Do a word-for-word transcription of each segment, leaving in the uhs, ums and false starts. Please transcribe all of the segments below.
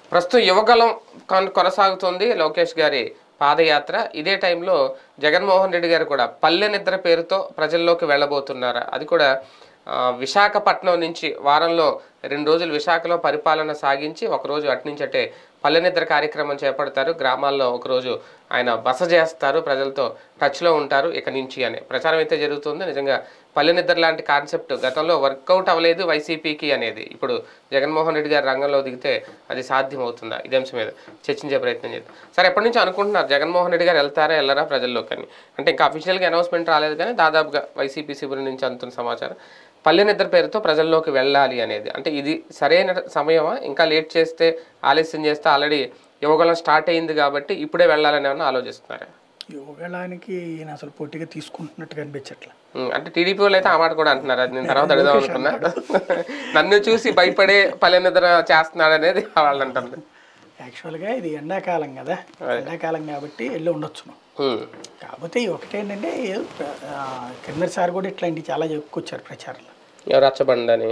ప్రస్తుతం యువగలం కొనసాగుతోంది లోకేష్ గారి పాదయాత్ర. ఇదే టైంలో జగన్మోహన్ రెడ్డి గారు కూడా పల్లె నిద్ర పేరుతో ప్రజల్లోకి వెళ్ళబోతున్నారు. అది కూడా విశాఖపట్నం నుంచి వారంలో రెండు రోజులు విశాఖలో పరిపాలన సాగించి ఒకరోజు అటు నుంచి అటే పల్లె నిద్ర కార్యక్రమం చేపడతారు. గ్రామాల్లో ఒకరోజు ఆయన బస చేస్తారు, ప్రజలతో టచ్లో ఉంటారు ఇక నుంచి అనే ప్రచారం అయితే జరుగుతుంది. నిజంగా పల్లె నిద్ర లాంటి కాన్సెప్ట్ గతంలో వర్కౌట్ అవ్వలేదు వైసీపీకి అనేది. ఇప్పుడు జగన్మోహన్ రెడ్డి గారు రంగంలో దిగితే అది సాధ్యమవుతుందా? ఇదే అంశం మీద చర్చించే ప్రయత్నం చేద్దాం. సార్, ఎప్పటి నుంచి అనుకుంటున్నారు జగన్మోహన్ రెడ్డి గారు వెళ్తారా వెళ్ళరా ప్రజల్లోకి అని? అంటే ఇంకా అఫీషియల్గా అనౌన్స్మెంట్ రాలేదు, కానీ దాదాపుగా వైసీపీ శిబిరం నుంచి అందుతున్న సమాచారం పల్లె నిద్ర పేరుతో ప్రజల్లోకి వెళ్ళాలి అనేది. అంటే ఇది సరైన సమయమా? ఇంకా లేట్ చేస్తే, ఆలస్యం చేస్తే ఆల్రెడీ యువగలం స్టార్ట్ అయింది కాబట్టి ఇప్పుడే వెళ్ళాలని ఏమన్నా ఆలోచిస్తున్నారా? యువగలానికి ఈయన అసలు పోటీగా తీసుకుంటున్నట్టుగా అనిపించట్లా. అంటే టీడీపీ వాళ్ళు అయితే ఆ మాట కూడా అంటున్నారు. అది నేను తర్వాత అడుగుదాం అనుకున్నా. నన్ను చూసి భయపడే పల్లె నిద్ర చేస్తున్నాడు అనేది వాళ్ళు అంటారు. యాక్చువల్గా ఇది ఎండాకాలం కదా, ఎండాకాలం కాబట్టి వెళ్ళి ఉండొచ్చు. కాకపోతే ఒకటేంటంటే కిందసారి కూడా ఇట్లాంటివి చాలా చెప్పుకొచ్చారు ప్రచారంలో, రచ్చబండని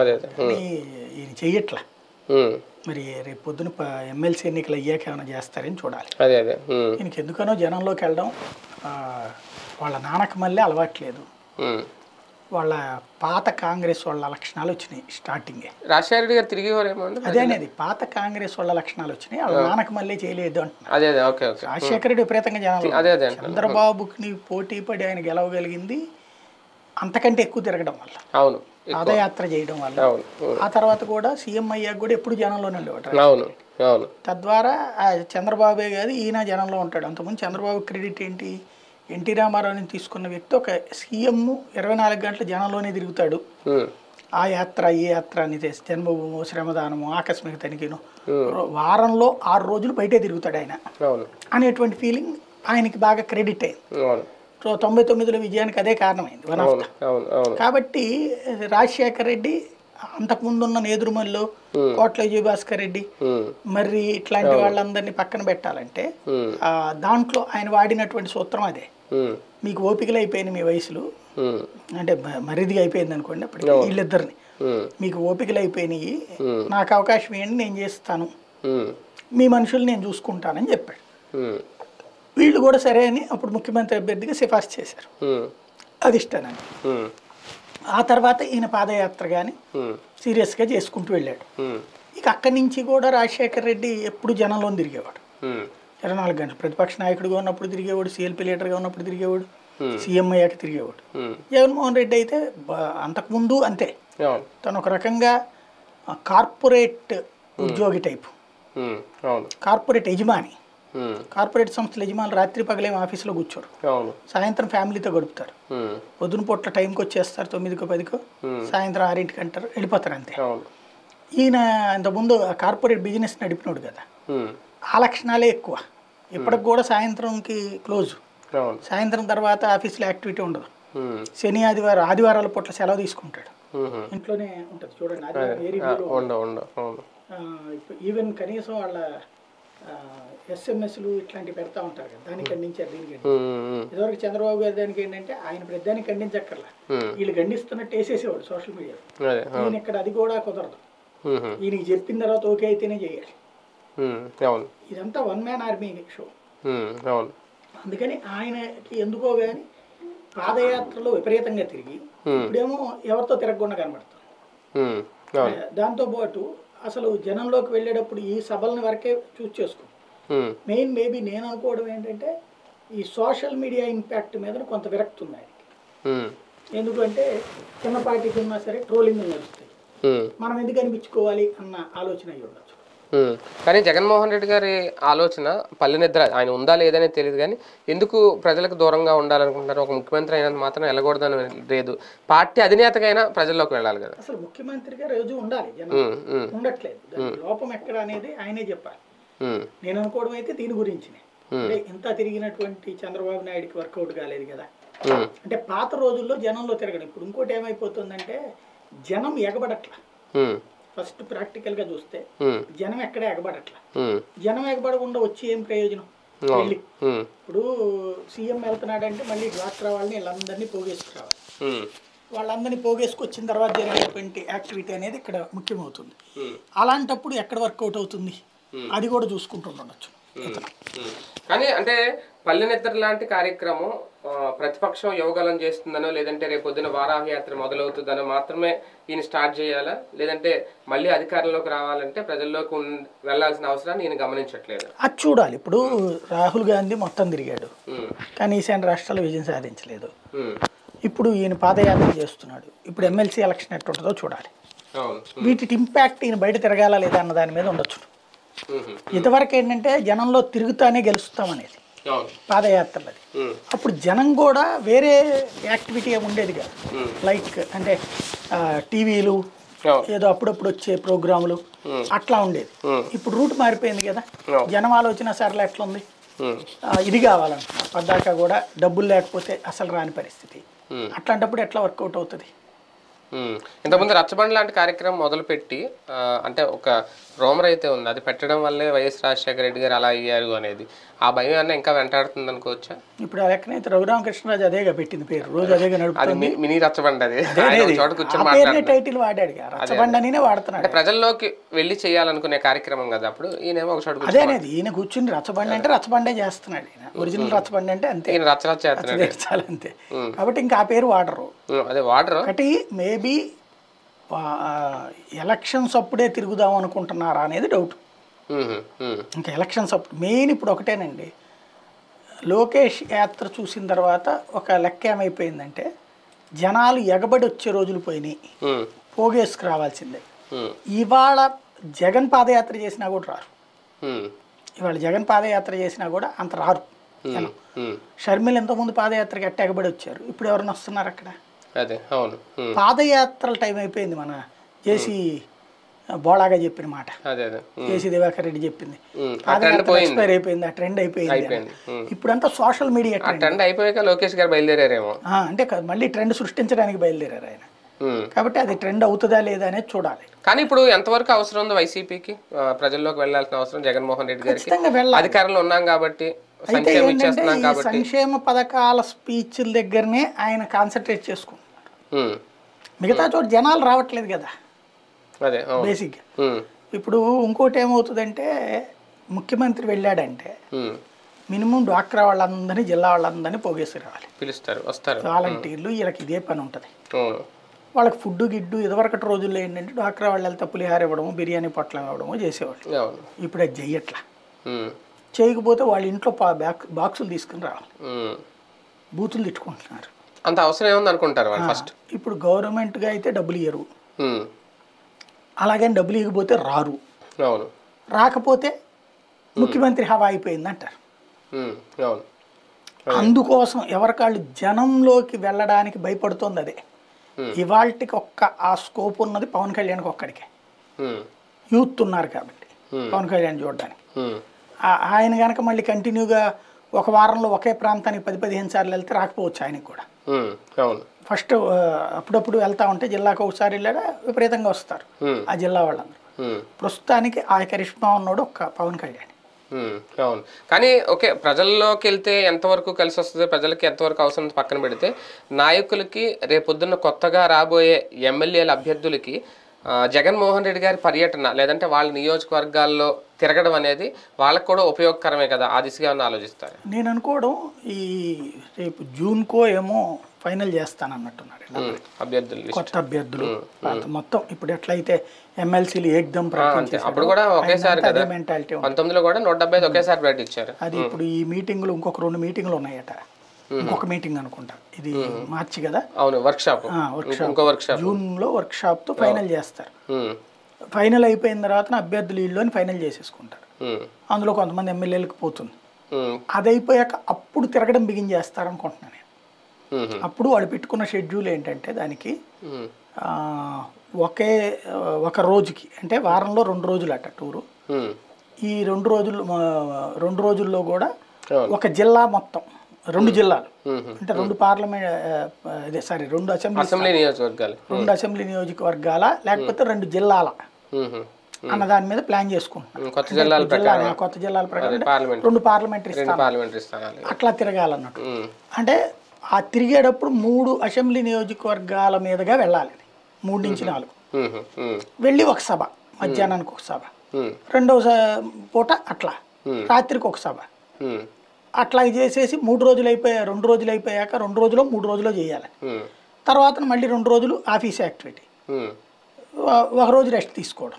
ఈయన చెయ్యట్లా. మరి రేపు పొద్దున ఎమ్మెల్సీ ఎన్నికలు అయ్యాక ఏమైనా చేస్తారని చూడాలి. అదే అదే ఈయనకి ఎందుకనో జనంలోకి వెళ్ళడం వాళ్ళ నాన్నకు మళ్ళీ అలవాట్లేదు. వాళ్ళ పాత కాంగ్రెస్ వాళ్ళ లక్షణాలు వచ్చినాయి స్టార్టింగే. రాజశేఖర రెడ్డి గారు తిరిగి అదే అనేది పాత కాంగ్రెస్ వాళ్ళ లక్షణాలు వచ్చినాయి, వాళ్ళ నాన్నకు మళ్ళీ చేయలేదు అంటున్నారు. రాజశేఖర రెడ్డి విపరీతంగా జనాలు, చంద్రబాబుకి పోటీ పడి ఆయన గెలవగలిగింది అంతకంటే ఎక్కువ తిరగడం వల్ల, అవును, పాదయాత్ర చేయడం వల్ల. ఆ తర్వాత కూడా సీఎం అయ్యాక కూడా ఎప్పుడు జనంలోనే ఉండేవాడు. తద్వారా చంద్రబాబే కాదు ఈయన జనంలో ఉంటాడు. అంతకుముందు చంద్రబాబు క్రెడిట్ ఏంటి, ఎన్టీ రామారావుని తీసుకున్న వ్యక్తి ఒక సీఎం ఇరవై నాలుగు గంటల జనంలోనే తిరుగుతాడు. ఆ యాత్ర ఈ యాత్ర అని చేసి జన్మభూమి, శ్రమదానము, ఆకస్మిక తనిఖీను, వారంలో ఆరు రోజులు బయటే తిరుగుతాడు ఆయన అనేటువంటి ఫీలింగ్ ఆయనకి బాగా క్రెడిట్ అయింది. సో తొంభై తొమ్మిదిలో విజయానికి అదే కారణమైంది వన్ ఆఫ్ ద. కాబట్టి రాజశేఖర రెడ్డి అంతకుముందు ఉన్న నేదురుమల్లో కోట్ల విజయభాస్కర్ రెడ్డి మరి ఇట్లాంటి వాళ్ళందరినీ పక్కన పెట్టాలంటే దాంట్లో ఆయన వాడినటువంటి సూత్రం అదే. మీకు ఓపికలు అయిపోయినాయి మీ వయసులు, అంటే మరిదిగా అయిపోయింది అనుకోండి అప్పటికి వీళ్ళిద్దరిని, మీకు ఓపికలు అయిపోయినాయి, నాకు అవకాశం ఏంటి నేను చేస్తాను, మీ మనుషులు నేను చూసుకుంటానని చెప్పాడు. వీళ్ళు కూడా సరే అని అప్పుడు ముఖ్యమంత్రి అభ్యర్థిగా సిఫార్సు చేశారు అధిష్టానాన్ని. ఆ తర్వాత ఈయన పాదయాత్ర కానీ సీరియస్గా చేసుకుంటూ వెళ్ళాడు. ఇక అక్కడి నుంచి కూడా రాజశేఖర రెడ్డి ఎప్పుడు జనంలో తిరిగేవాడు, ఇరవై నాలుగు గంటలు ప్రతిపక్ష నాయకుడిగా ఉన్నప్పుడు తిరిగేవాడు, సిఎల్పీ లీడర్గా ఉన్నప్పుడు తిరిగేవాడు, సీఎం అయ్యాక తిరిగేవాడు. జగన్మోహన్ రెడ్డి అయితే అంతకుముందు అంతే, తను ఒక రకంగా కార్పొరేట్ ఉద్యోగి టైపు, కార్పొరేట్ యజమాని. కార్పొరేట్ సంస్థల యజమానులు రాత్రి పగలేం ఆఫీసులో కూర్చోరు, సాయంత్రం ఫ్యామిలీతో గడుపుతారు. పొద్దున పూట్ల టైంకి వచ్చేస్తారు, తొమ్మిదికో పదికో, సాయంత్రం ఆరింటికి అంటారు, వెళ్ళిపోతారు అంతే. ఈయన ఇంతకుముందు కార్పొరేట్ బిజినెస్ నడిపినోడు కదా, ఆ లక్షణాలే ఎక్కువ. ఇప్పటికి కూడా సాయంత్రంకి క్లోజ్, సాయంత్రం తర్వాత ఆఫీస్లో యాక్టివిటీ ఉండదు. శని ఆదివారం ఆదివారాల పూట్ల సెలవు తీసుకుంటాడు, ఇంట్లోనే ఉంటుంది. చూడండి, ఈవెన్ కనీసం వాళ్ళ ఎస్ఎంఎస్లు ఇట్లాంటివి పెడతా ఉంటారు కదా, దాన్ని ఖండించారు. దీనికి ఇదివరకు చంద్రబాబు గారు దానికి ఏంటంటే ఆయన ప్రతిదాన్ని ఖండించక్కర్లా, వీళ్ళు ఖండిస్తున్నట్టు వేసేసేవాడు సోషల్ మీడియాలో. ఈయన ఇక్కడ అది కూడా కుదరదు, ఈయనకి చెప్పిన తర్వాత ఓకే అయితేనే చేయాలి. ఇదంతా వన్ మ్యాన్ ఆర్మీ షో. అందుకని ఆయనకి ఎందుకో కానీ పాదయాత్రలో విపరీతంగా తిరిగి ఇప్పుడేమో ఎవరితో తిరగకుండా కనబడతాం. దాంతోపాటు అసలు జనంలోకి వెళ్ళేటప్పుడు ఈ సభలను వరకే చూస్ చేసుకో. మెయిన్ మేబీ నేను అనుకోవడం ఏంటంటే ఈ సోషల్ మీడియా ఇంపాక్ట్ మీద కొంత విరక్తి ఉంది ఆయనకి. ఎందుకంటే చిన్న పార్టీకి ఉన్నా సరే ట్రోలింగ్ నడుస్తాయి, మనం ఎందుకు అనిపించుకోవాలి అన్న ఆలోచన అయ్యి ఉండొచ్చు. కానీ జగన్మోహన్ రెడ్డి గారి ఆలోచన పల్లె నిద్ర ఆయన ఉందా లేదనే తెలియదు, కానీ ఎందుకు ప్రజలకు దూరంగా ఉండాలనుకుంటున్నారు? ఒక ముఖ్యమంత్రి అయినంత మాత్రం వెళ్ళకూడదని లేదు, పార్టీ అధినేతకైనా ప్రజల్లోకి వెళ్ళాలి కదా. అసలు ముఖ్యమంత్రిగా రోజు ఉండాలి, జనం ఉండట్లేదు. లోపం ఎక్కడ అనేది ఆయనే చెప్పాలి. నేను అనుకోవడం అయితే దీని గురించి ఇంత తిరిగినటువంటి చంద్రబాబు నాయుడికి వర్కౌట్ కాలేదు కదా. అంటే పాత రోజుల్లో జనంలో తిరగడం. ఇప్పుడు ఇంకోటి ఏమైపోతుందంటే జనం ఎగబడట్లా. ఫస్ట్ ప్రాక్టికల్ గా చూస్తే జనం ఎక్కడ ఎగబడట్లా. జనం ఎగబడకుండా వచ్చి ఏం ప్రయోజనం? వెళ్ళి ఇప్పుడు సీఎం వెళ్తున్నాడంటే మళ్ళీ డ్వాక్రా వాళ్ళని వీళ్ళందరినీ పోగేసుకురావాలి. వాళ్ళందరినీ పోగేసుకొచ్చిన తర్వాత జరిగేటువంటి యాక్టివిటీ అనేది ఇక్కడ ముఖ్యమవుతుంది. అలాంటప్పుడు ఎక్కడ వర్కౌట్ అవుతుంది? అది కూడా చూసుకుంటుండొచ్చు. కానీ అంటే పల్లె నిద్ర లాంటి కార్యక్రమం ప్రతిపక్షం యువగలం చేస్తుందనో లేదంటే రేపు పొద్దున వారాహ యాత్ర మొదలవుతుందనో మాత్రమే ఈయన స్టార్ట్ చేయాలా, లేదంటే మళ్ళీ అధికారంలోకి రావాలంటే ప్రజల్లోకి వెళ్లాల్సిన అవసరాన్ని ఈయన గమనించట్లేదు? అది చూడాలి. ఇప్పుడు రాహుల్ గాంధీ మొత్తం తిరిగాడు కానీ ఈశాన్య రాష్ట్రాల్లో విజయం సాధించలేదు. ఇప్పుడు ఈయన పాదయాత్ర చేస్తున్నాడు. ఇప్పుడు ఎమ్మెల్సీ ఎలక్షన్ ఎట్టుంటుందో చూడాలి. వీటి ఇంపాక్ట్ ఈయన బయట తిరగాల లేదా అన్న దాని మీద ఉండొచ్చు. ఇంతవరకు ఏంటంటే జనంలో తిరుగుతానే గెలుస్తామనేది పాదయాత్రలది. అప్పుడు జనం కూడా వేరే యాక్టివిటీ ఉండేది కాదు. లైక్ అంటే టీవీలు ఏదో అప్పుడప్పుడు వచ్చే ప్రోగ్రాములు అట్లా ఉండేది. ఇప్పుడు రూట్ మారిపోయింది కదా. జనం ఆలోచన సరళ ఎట్లా ఉంది, ఇది కావాలంటున్నారు. పద్దాకా కూడా డబ్బులు లేకపోతే అసలు రాని పరిస్థితి. అట్లాంటప్పుడు ఎట్లా వర్కౌట్ అవుతుంది? ఇంతకుముందు రచ్చబండ లాంటి కార్యక్రమం మొదలుపెట్టి అంటే ఒక రోమర్ అయితే ఉంది, అది పెట్టడం వల్లే వైఎస్ రాజశేఖర రెడ్డి గారు అలా అయ్యారు అనేది. ఆ భయం అన్న ఇంకా వెంటాడుతుంది అనుకోవచ్చా? ఇప్పుడు ఆ లెక్కనైతే రఘురామకృష్ణరాజు అదేగా పెట్టింది పేరు, రోజు అదేగా నడుపుతుంది. మినీ రచ్చబండ అది చోట కూర్చొని టైటిల్ వాడాడు, రచ్చబండనే వాడుతున్నాడు. ప్రజల్లోకి వెళ్ళి చేయాలనుకునే కార్యక్రమం కదా అప్పుడు. ఈయనేమో ఒక చోట అదేనేది ఈయన కూర్చుని రచ్చబండ అంటే రచ్చబండే చేస్తున్నాడు. ఈయన ఒరిజినల్ రచ్చబండ అంటే అంతే, ఈయన రచ్చ రచ్చ చేస్తున్నాడు అంతే. కాబట్టి ఇంకా ఆ పేరు వాడరు. అదే వాడరు. ఒకటి మేబీ ఎలక్షన్స్ అప్పుడే తిరుగుదాం అనుకుంటున్నారా అనేది డౌట్. ఇంకా ఎలక్షన్స్ అప్పుడు మెయిన్ ఇప్పుడు ఒకటేనండి, లోకేష్ యాత్ర చూసిన తర్వాత ఒక లెక్క ఏమైపోయిందంటే జనాలు ఎగబడి వచ్చే రోజులు పోయినాయి, పోగేసుకు రావాల్సిందే. ఇవాళ జగన్ పాదయాత్ర చేసినా కూడా రారు. ఇవాళ జగన్ పాదయాత్ర చేసినా కూడా అంత రారు. షర్మిల ఇంతకుముందు పాదయాత్రకి ఎట్ట ఎగబడి వచ్చారు, ఇప్పుడు ఎవరైనా వస్తున్నారు అక్కడ? అదే అవును. పాదయాత్రల టైం అయిపోయింది. మన జేసీ బోళాగా చెప్పిన మాట, జేసీ దివాకర్ రెడ్డి చెప్పింది పాదయాత్ర ఎక్స్పైర్ అయిపోయింది, ఆ ట్రెండ్ అయిపోయింది. ఇప్పుడంతా సోషల్ మీడియా ట్రెండ్ అయిపోయాక లోకేష్ గారు బయలుదేరారేమో, అంటే మళ్ళీ ట్రెండ్ సృష్టించడానికి బయలుదేరారు ఆయన. కాబట్టి అది ట్రెండ్ అవుతుందా లేదా అనేది చూడాలి. కానీ ఇప్పుడు ఎంతవరకు అవసరం ఉంది వైసీపీకి ప్రజల్లోకి వెళ్ళాల్సిన అవసరం? జగన్మోహన్ రెడ్డి గారికి అధికారంలో ఉన్నాం కాబట్టి, అయితే సంక్షేమ పథకాల స్పీచ్ల దగ్గరనే ఆయన కాన్సన్ట్రేట్ చేసుకుంటున్నారు. మిగతా చోట జనాలు రావట్లేదు కదా బేసిక్గా. ఇప్పుడు ఇంకోటి ఏమవుతుందంటే ముఖ్యమంత్రి వెళ్ళాడంటే మినిమం డ్వాక్రా వాళ్ళందరినీ జిల్లా వాళ్ళందరినీ పోగేసి రావాలి, పిలుస్తారు, వస్తారు వాలంటీర్లు. వీళ్ళకి ఇదే పని ఉంటుంది. వాళ్ళకి ఫుడ్ గిడ్డు ఇదివరకటి రోజుల్లో ఏంటంటే డ్వాక్రా వాళ్ళు వెళ్తే పులిహార ఇవ్వడము, బిర్యానీ పొట్లం ఇవ్వడము చేసేవాళ్ళు. ఇప్పుడు అది చెయ్యట్లా. చేయకపోతే వాళ్ళ ఇంట్లో బాక్సులు తీసుకుని రావాలి, బూతులు తిట్టుకుంటున్నారు. అంత అవసరం ఏముంది అనుకుంటారు ఫస్ట్. ఇప్పుడు గవర్నమెంట్గా అయితే డబ్బులు ఇయ్యరు, అలాగని డబ్బులు ఇవ్వకపోతే రారు, రాకపోతే ముఖ్యమంత్రి హవా అయిపోయింది అంటారు. అందుకోసం ఎవరికాళ్ళు జనంలోకి వెళ్ళడానికి భయపడుతోంది. అదే ఇవాళకి ఒక్క ఆ స్కోప్ ఉన్నది పవన్ కళ్యాణ్కి ఒక్కడికే. యూత్ ఉన్నారు కాబట్టి పవన్ కళ్యాణ్ చూడడానికి. ఆయన కనుక మళ్ళీ కంటిన్యూగా ఒక వారంలో ఒకే ప్రాంతానికి పది పదిహేను సార్లు వెళ్తే రాకపోవచ్చు ఆయనకి కూడా. ఫస్ట్ అప్పుడప్పుడు వెళ్తా ఉంటే జిల్లాకు ఒకసారి వెళ్ళాడా విపరీతంగా వస్తారు ఆ జిల్లా వాళ్ళందరూ. ప్రస్తుతానికి ఆ కరిష్మా ఉన్నాడు ఒక్క పవన్ కళ్యాణ్. అవును. కానీ ఓకే, ప్రజల్లోకి వెళ్తే ఎంతవరకు కలిసి వస్తుంది, ప్రజలకి ఎంతవరకు అవసరం పక్కన పెడితే, నాయకులకి రేపొద్దున్న కొత్తగా రాబోయే ఎమ్మెల్యేల అభ్యర్థులకి జగన్మోహన్ రెడ్డి గారి పర్యటన లేదంటే వాళ్ళ నియోజకవర్గాల్లో తిరగడం అనేది వాళ్ళకు కూడా ఉపయోగకరమే కదా, ఆ దిశగా ఆలోచిస్తారు. నేను అనుకోవడం ఈ రేపు జూన్కో ఏమో ఫైనల్ చేస్తాను అన్నట్టున్నారు అభ్యర్థులు, కొత్త అభ్యర్థులు మొత్తం. ఇప్పుడు ఎట్లయితే ఎమ్మెల్సీలు ఏకదం అప్పుడు కూడా ఒకేసారి కదా, మెంటాలిటీ పంతొమ్మిదిలో కూడా నూట డెబ్బై ఐదు ఒకేసారి ప్రకటించారు. అది ఇప్పుడు ఈ మీటింగ్లు ఇంకొక రెండు మీటింగ్లు ఉన్నాయట, ఇంకొక మీటింగ్ అనుకుంటా, ఇది మార్చి కదా. అవును, workshop workshop June లో వర్క్ షాప్ తో ఫైనల్ చేస్తారు. ఫైనల్ అయిపోయిన తర్వాత అభ్యర్థులు ఇల్లు ఫైనల్ చేసేసుకుంటారు. అందులో కొంతమంది ఎమ్మెల్యేలకు పోతుంది. అది అయిపోయాక అప్పుడు తిరగడం బిగిన్ చేస్తారు అనుకుంటున్నాను నేను. అప్పుడు వాళ్ళు పెట్టుకున్న షెడ్యూల్ ఏంటంటే దానికి ఒకే ఒక రోజుకి అంటే వారంలో రెండు రోజులు అట టూరు. ఈ రెండు రోజులు రెండు రోజుల్లో కూడా ఒక జిల్లా మొత్తం, రెండు జిల్లాలు అంటే రెండు పార్లమెంట్ అదే సారీ రెండు అసెంబ్లీ నియోజకవర్గాలు రెండు అసెంబ్లీ నియోజకవర్గాల లేకపోతే రెండు జిల్లాల అన్న దాని మీద ప్లాన్ చేసుకుంటున్నాం. కొత్త జిల్లాల ప్రకారం కొత్త జిల్లాల ప్రకారం రెండు పార్లమెంటరీ స్థానాలు అట్లా తిరగాలన్నట్టు. అంటే ఆ తిరిగేటప్పుడు మూడు అసెంబ్లీ నియోజకవర్గాల మీదుగా వెళ్ళాలి, మూడు నుంచి నాలుగు వెళ్ళి ఒక సభ, మధ్యాహ్నానికి ఒక సభ, రెండవ పూట అట్లా రాత్రికి ఒక సభ అట్లా చేసేసి మూడు రోజులు అయిపోయా రెండు రోజులు అయిపోయాక రెండు రోజులు మూడు రోజులు చేయాలి. తర్వాత మళ్ళీ రెండు రోజులు ఆఫీస్ యాక్టివిటీ, ఒక రోజు రెస్ట్ తీసుకోవడం.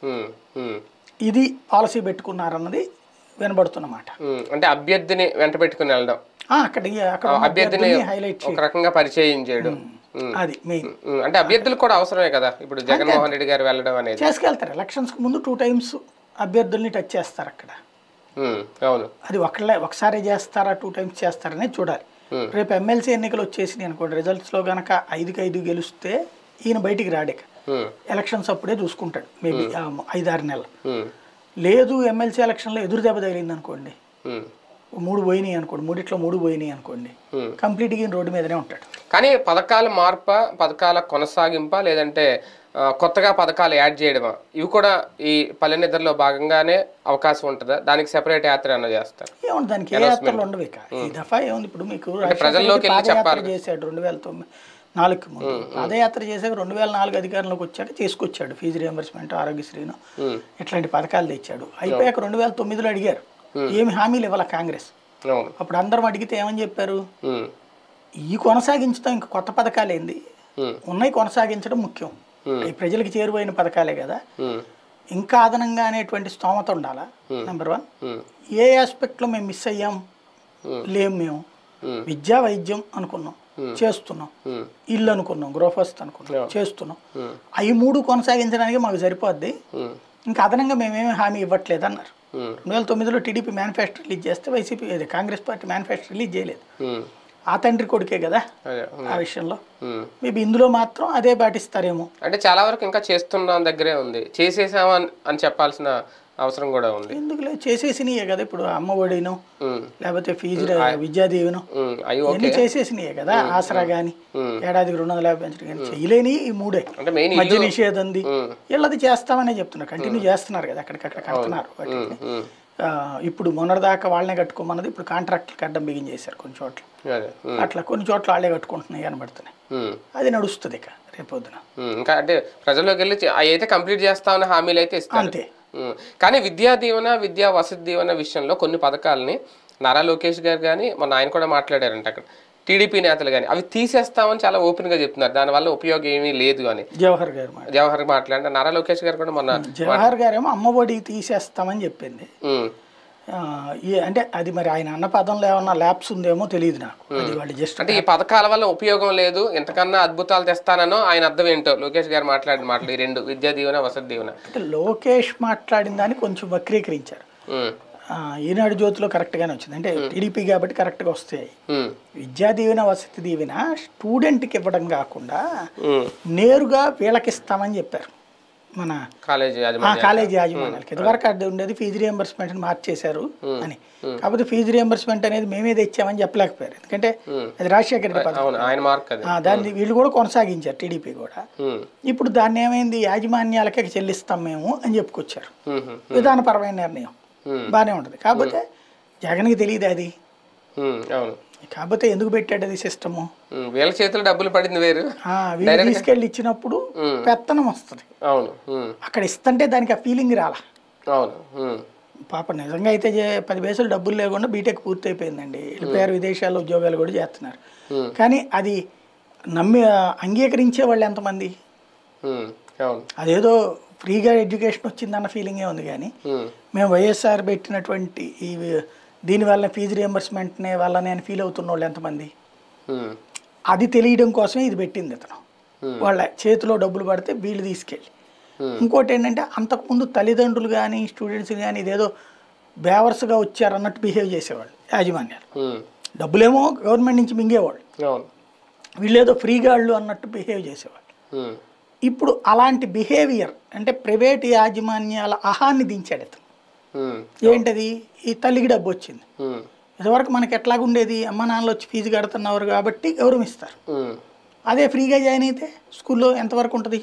ఇది పాలసీ పెట్టుకున్నారన్నది వినబడుతున్నమాట. అంటే అభ్యర్థిని వెంట పెట్టుకుని వెళ్ళడం, అక్కడ అక్కడ అభ్యర్థిని హైలైట్ ఒక రకంగా పరిచయం చేయడం, అది మెయిన్. అంటే అభ్యర్థులు కూడా అవసరమే కదా ఇప్పుడు జగన్మోహన్ రెడ్డి గారు వెళ్ళడం అనేది. చేసుకెళ్తారు, ఎలక్షన్స్ కు ముందు టూ టైమ్స్ అభ్యర్థుల్ని టచ్ చేస్తారు అక్కడ. అవును, అది ఒకళ్ళే ఒకసారి చేస్తారా టూ టైమ్స్ చేస్తారనే చూడాలి. రేపు ఎమ్మెల్సీ ఎన్నికలు వచ్చేసి అనుకోండి, రిజల్ట్స్ లో గనక ఐదుకి ఐదు గెలిస్తే ఈయన బయటికి రాడేక, ఎలక్షన్స్ అప్పుడే చూసుకుంటాడు మేబీ ఐదారు నెలలు. లేదు ఎమ్మెల్సీ ఎలక్షన్లో ఎదురు దెబ్బ తగిలింది అనుకోండి, మూడు పోయినాయి అనుకోండి, మూడిట్లో మూడు పోయినాయి అనుకోండి, కంప్లీట్గా ఈయన రోడ్డు మీదనే ఉంటాడు. కానీ పథకాల మార్ప, పథకాల కొనసాగింప, లేదంటే కొత్తగా పథకాలు యాడ్ చేయడమా, ఇవి కూడా ఈ పల్లె నిద్రలో భాగంగానే అవకాశం ఉంటుందా? దానికి సెపరేట్ యాత్ర అన్న చేస్తారు? ఏముంది దానికి, ఏ యాత్రలు ఉండవు ఇక. ఈ దఫా ఏముంది, ఇప్పుడు మీకు ప్రజల్లోకి పాదయాత్ర చేశాడు రెండు వేల తొమ్మిది నాలుగుకి ముందు, పాదయాత్ర చేశాక రెండు వేల నాలుగు అధికారంలోకి వచ్చాక చేసుకొచ్చాడు ఫీజు రియంబర్స్మెంట్, ఆరోగ్యశ్రీను ఇట్లాంటి పథకాలు తెచ్చాడు. అయిపోయాక రెండు వేల తొమ్మిదిలో అడిగారు, ఏమి హామీలు ఇవ్వాల కాంగ్రెస్. అప్పుడు అందరం అడిగితే ఏమని చెప్పారు, ఈ కొనసాగించడం ఇంకా కొత్త పథకాలు ఏంది, ఉన్నాయి కొనసాగించడం ముఖ్యం, ఈ ప్రజలకు చేరువైన పథకాలే కదా, ఇంకా అదనంగా అనేటువంటి స్తోమత ఉండాలా. నెంబర్ వన్, ఏ ఆస్పెక్ట్ లో మేము మిస్ అయ్యాం లేము, మేము విద్యా వైద్యం అనుకున్నాం చేస్తున్నాం, ఇల్లు అనుకున్నాం గృహస్థ అనుకున్నాం చేస్తున్నాం, అవి మూడు కొనసాగించడానికి మాకు సరిపోద్ది, ఇంకా అదనంగా మేమేమి హామీ ఇవ్వట్లేదు అన్నారు. రెండు వేల తొమ్మిదిలో టీడీపీ మేనిఫెస్టో రిలీజ్ చేస్తే YCP Congress party manifesto release చేయలేదు. ఆ తండ్రి కొడుకే కదా ఆ విషయంలో, మేబీ ఇందులో మాత్రం అదే పాటిస్తారేమో. అంటే చాలా వరకు ఇంకా చేస్తున్న దగ్గరే ఉంది, చేసేసామని అని చెప్పాల్సిన అవసరం కూడా ఉంది. ఎందుకులే, చేసేసినాయే కదా ఇప్పుడు, అమ్మ ఒడిను లేకపోతే ఫీజు విద్యాదీవెను అన్ని చేసేసినాయే కదా, ఆసరా గాని ఏడాదికి రెండు వందల యాభై పెంచడం కానీ చేయలేని ఈ మూడే, మద్య నిషేధంది వీళ్ళది చేస్తామనే చెప్తున్నారు, కంటిన్యూ చేస్తున్నారు కదా, అక్కడికక్కడ కడుతున్నారు వాటిని. ఇప్పుడు మొన్నటిదాకా వాళ్ళనే కట్టుకోమన్నది ఇప్పుడు కాంట్రాక్టులకు అడ్డం బిగించేశారు కొన్ని చోట్ల, అట్లా కొన్ని చోట్ల వాళ్ళే కట్టుకుంటున్నాయి కనబడుతున్నాయి. అది నడుస్తుంది ఇక రేపొద్దున. ఇంకా అంటే ప్రజల్లోకి వెళ్ళి అయితే కంప్లీట్ చేస్తామని హామీలు అయితే ఇస్తారు అంతే. కానీ విద్యా దీవెన, విద్యా వసతి దీవెన విషయంలో కొన్ని పథకాలని నారా లోకేష్ గారు కానీ మొన్న ఆయన కూడా మాట్లాడారంట, అక్కడ టీడీపీ నేతలు కానీ అవి తీసేస్తామని చాలా ఓపెన్ గా చెప్తున్నారు, దానివల్ల ఉపయోగం ఏమీ లేదు అని జవహర్ గారు జవహర్ మాట్లాడారు. నారా లోకేష్ గారు కూడా మొన్న జవహర్ గారు ఏమో అమ్మ ఒడి తీసేస్తామని చెప్పింది, అంటే అది మరి ఆయన అన్న పదంలో ఏమన్నా ల్యాప్స్ ఉందేమో తెలియదు నాకు. వాళ్ళు జస్ట్ అంటే ఈ పథకాల వల్ల ఉపయోగం లేదు, ఎంతకన్నా అద్భుతాలు తెస్తానో ఆయన అర్థం ఏంటో లోకేష్ గారు మాట్లాడిన మాటలు ఈ రెండు, విద్యా దీవెన వసతి దీవెన. అంటే లోకేష్ మాట్లాడిన దాన్ని కొంచెం వక్రీకరించారు. ఈనాడు జ్యోతిలో కరెక్ట్ గానే వచ్చింది, అంటే టీడీపీ కాబట్టి కరెక్ట్ గా వస్తాయి. విద్యా దీవెన వసతి దీవెన స్టూడెంట్ కి ఇవ్వడం కాకుండా నేరుగా వీళ్ళకి ఇస్తామని చెప్పారు మన కాలేజీ కాలేజీ యాజమాన్యాలకి. ఇదివరకు అది ఉండేది ఫీజు రియంబర్స్మెంట్ మార్చేశారు అని, కాకపోతే ఫీజు రియంబర్స్మెంట్ అనేది మేమే తెచ్చామని చెప్పలేకపోయారు, ఎందుకంటే అది రాజశేఖర రెడ్డి పథకం, దాన్ని వీళ్ళు కూడా కొనసాగించారు టీడీపీ కూడా. ఇప్పుడు దాన్ని ఏమైంది, యాజమాన్యాలకే చెల్లిస్తాం మేము అని చెప్పుకొచ్చారు, విధానపరమైన నిర్ణయం బాగానే ఉంటుంది. కాకపోతే జగన్కి తెలియదు అది, కాకపోతే ఎందుకు పెట్టాడు అది సిస్టము, వీళ్ళ చేతులు డబ్బులు పడింది వేరు, వీళ్ళు తీసుకెళ్ళి ఇచ్చినప్పుడు పెత్తనం వస్తుంది. అవును, అక్కడ ఇస్తుంటే దానికి ఆ ఫీలింగ్ రాలా. అవును, పాప నిజంగా అయితే పది పైసలు డబ్బులు లేకుండా బీటెక్ పూర్తి అయిపోయిందండి, వెళ్ళిపోయారు విదేశాల్లో ఉద్యోగాలు కూడా చేస్తున్నారు. కానీ అది నమ్మి అంగీకరించే వాళ్ళు ఎంతమంది, అదేదో ఫ్రీగా ఎడ్యుకేషన్ వచ్చిందన్న ఫీలింగే ఉంది. కానీ మేము వైఎస్ఆర్ పెట్టినటువంటి ఈ దీనివల్ల ఫీజు రియంబర్స్మెంట్నే వల్లనే అని ఫీల్ అవుతున్న వాళ్ళు ఎంతమంది, అది తెలియడం కోసమే ఇది పెట్టింది అతను. వాళ్ళ చేతిలో డబ్బులు పడితే వీళ్ళు తీసుకెళ్ళి, ఇంకోటి ఏంటంటే అంతకుముందు తల్లిదండ్రులు కానీ స్టూడెంట్స్ కానీ ఇదేదో బేవర్స్గా వచ్చారన్నట్టు బిహేవ్ చేసేవాళ్ళు యాజమాన్యాలు, డబ్బులేమో గవర్నమెంట్ నుంచి మింగేవాళ్ళు, వీళ్ళేదో ఫ్రీగా వాళ్ళు అన్నట్టు బిహేవ్ చేసేవాళ్ళు. ఇప్పుడు అలాంటి బిహేవియర్ అంటే ప్రైవేట్ యాజమాన్యాల అహాన్ని దించాడు అతను. ఏంటది, ఈ తల్లికి డబ్బు వచ్చింది, ఇదివరకు మనకి ఎట్లాగుండేది, అమ్మ నాన్నలు వచ్చి ఫీజు కడుతున్నారు కాబట్టి గౌరవిస్తారు, అదే ఫ్రీగా జాయిన్ అయితే స్కూల్లో ఎంతవరకు ఉంటుంది.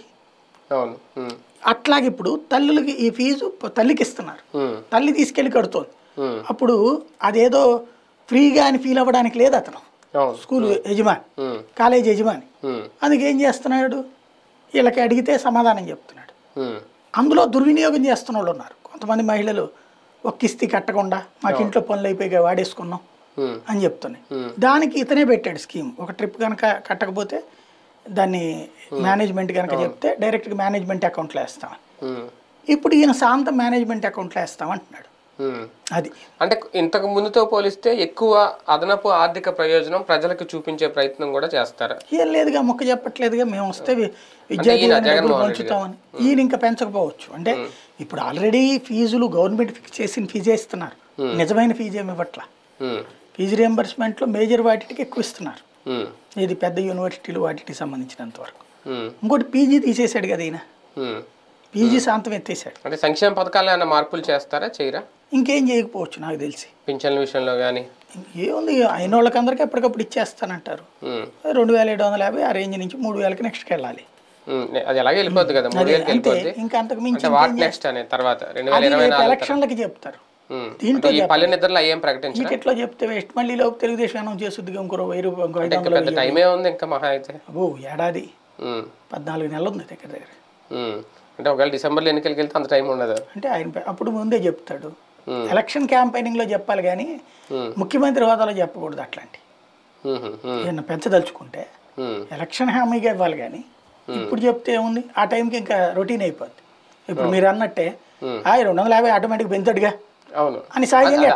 అట్లాగే ఇప్పుడు తల్లులకి ఈ ఫీజు తల్లికి ఇస్తున్నారు, తల్లి తీసుకెళ్ళి కడుతోంది, అప్పుడు అదేదో ఫ్రీగా అని ఫీల్ అవ్వడానికి లేదు అతను, స్కూల్ యజమాని కాలేజ్ యజమాని. అందుకేం చేస్తున్నాడు, వీళ్ళకి అడిగితే సమాధానం చెప్తున్నాడు, అందులో దుర్వినియోగం చేస్తున్న వాళ్ళు ఉన్నారు. కొంతమంది మహిళలు ఒక కిస్తీ కట్టకుండా మాకు ఇంట్లో పనులు అయిపోయి వాడేసుకున్నాం అని చెప్తున్నాయి. దానికి ఇతనే పెట్టాడు స్కీమ్. ఒక ట్రిప్ కనుక కట్టకపోతే దాన్ని మేనేజ్మెంట్ కనుక చెప్తే డైరెక్ట్గా మేనేజ్మెంట్ అకౌంట్లో వేస్తాం. ఇప్పుడు ఈయన శాంతం మేనేజ్మెంట్ అకౌంట్లో వేస్తాం అంటున్నాడు. అది అంటే ఇంతకు ముందుతో పోలిస్తే ఎక్కువ అదనపు ఆర్థిక ప్రయోజనం ప్రజలకు చూపించే ప్రయత్నం కూడా చేస్తారు. ఏం లేదుగా, మొక్క చెప్పట్లేదుగా, మేము వస్తే విద్యార్థి పంచుతామని. ఈయన ఇంకా పెంచకపోవచ్చు. అంటే ఇప్పుడు ఆల్రెడీ ఫీజులు గవర్నమెంట్ ఫిక్స్ చేసిన ఫీజే ఇస్తున్నారు, నిజమైన ఫీజు ఏమి ఇవ్వట్లా. ఫీజు రియంబర్స్మెంట్లో మేజర్ వాటికి ఎక్కువ ఇస్తున్నారు, ఇది పెద్ద యూనివర్సిటీలు వాటికి సంబంధించినంత వరకు. ఇంకోటి పీజీ తీసేసాడు కదా ఈయన, పీజీ శాంతం ఎత్తేసాడు. అంటే సంక్షేమ పథకాలు ఏమైనా మార్పులు చేస్తారా, చేయరా? ఇంకేం చేయకపోవచ్చు నాకు తెలిసి. పింఛన్ల విషయంలో కానీ ఏముంది, అయిన వాళ్ళకి అందరికీ ఎప్పటికప్పుడు ఇచ్చేస్తానంటారు. రెండు వేల ఏడు వందల యాభై ఆ రేంజ్ నుంచి మూడు వేలకి నెక్స్ట్కి వెళ్ళాలి. అది అలాగే వెళ్ళిపోద్ది కదా, మూడు వేలకి వెళ్ళిపోద్ది. ఇంకా అంతకు మించి నెక్స్ట్ అనే తర్వాత రెండు వేల ఇరవై నాలుగు ఎలక్షన్లకి చెప్తారు. దీంట్లో పల్లె నిద్రలో ఏం ప్రకటించారు? టికెట్లో చెప్తే వేస్ట్ మళ్ళీ లోపు తెలుగుదేశం అనౌన్స్ చేస్తుంది ఇంకో వెయ్యి రూపాయలు. టైమే ఉంది ఇంకా మహా అయితే. అబ్బో ఏడాది పద్నాలుగు నెలలు ఉంది దగ్గర దగ్గర. అంటే ఒకవేళ డిసెంబర్లో ఎన్నికలకి వెళ్తే అంత టైం ఉండదు. అంటే ఆయన అప్పుడు ముందే చెప్తాడు, ఎలక్షన్ క్యాంపెయినింగ్ లో చెప్పాలి కానీ ముఖ్యమంత్రి హోదాలో చెప్పకూడదు. అట్లాంటి ఈయన పెంచదలుచుకుంటే ఎలక్షన్ హామీగా ఇవ్వాలి కానీ ఇప్పుడు చెప్తే ఏముంది, ఆ టైంకి ఇంకా రొటీన్ అయిపోద్ది. ఇప్పుడు మీరు అన్నట్టే ఆ రెండు వందల యాభై ఆటోమేటిక్ పెంచాడుగా అని సహజంగా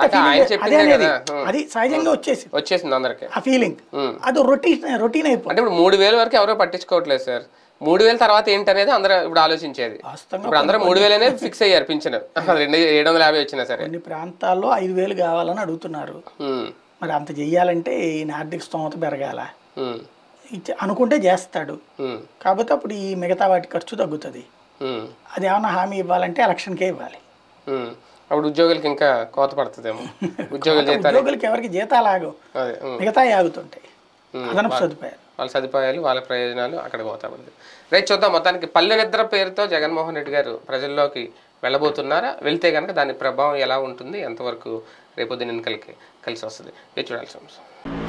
అది సహజంగా వచ్చేసి వచ్చేసింది అందరికి ఆ ఫీలింగ్. అది రొటీన్ రొటీన్ అయిపోయింది. అంటే ఇప్పుడు మూడు వేల వరకు ఎవరో పట్టించుకోవట్లేదు సార్. మూడు వేల తర్వాత ఏంటనేది అందరూ ఇప్పుడు ఆలోచించేది. ఇప్పుడు అందరూ మూడు వేలు అనేది ఫిక్స్ అయ్యారు పింఛను, రెండు ఏడు వందల యాభై వచ్చినా సరే. కొన్ని ప్రాంతాల్లో ఐదు వేలు కావాలని అడుగుతున్నారు. మరి అంత చెయ్యాలంటే ఈయన ఆర్థిక స్తోమత పెరగాల అనుకుంటే చేస్తాడు. కాకపోతే అప్పుడు ఈ మిగతా వాటి ఖర్చు తగ్గుతుంది. అది ఏమన్నా హామీ ఇవ్వాలంటే ఎలక్షన్కే ఇవ్వాలి. అప్పుడు ఉద్యోగులకి ఇంకా కోత పడుతుందేమో. ఉద్యోగులు ఉద్యోగులకి ఎవరికి జీతాలు ఆగవు, మిగతా ఆగుతుంటాయి. అదనపు సదుపాయాలు, వాళ్ళ సదుపాయాలు వాళ్ళ ప్రయోజనాలు అక్కడ పోతా ఉంది. రైట్, చూద్దాం. మొత్తానికి పల్లె నిద్ర పేరుతో జగన్మోహన్ రెడ్డి గారు ప్రజల్లోకి వెళ్ళబోతున్నారా, వెళ్తే కనుక దాని ప్రభావం ఎలా ఉంటుంది, ఎంతవరకు రేపొద్దున ఎన్నికలకి కలిసి వస్తుంది, చూడాల్సి